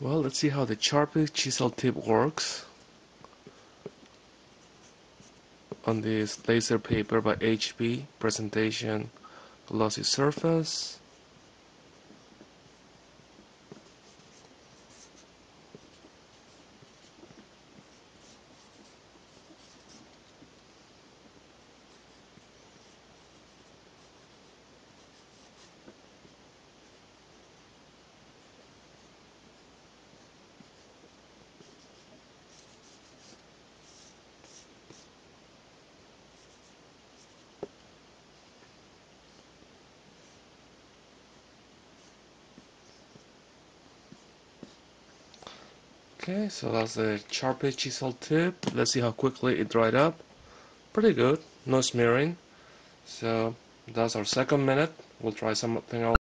Well, let's see how the Sharpie Chisel Tip works on this laser paper by HB presentation glossy surface. Okay, so that's the Sharpie Chisel Tip. Let's see how quickly it dried up. Pretty good, no smearing. So that's our second minute. We'll try something else.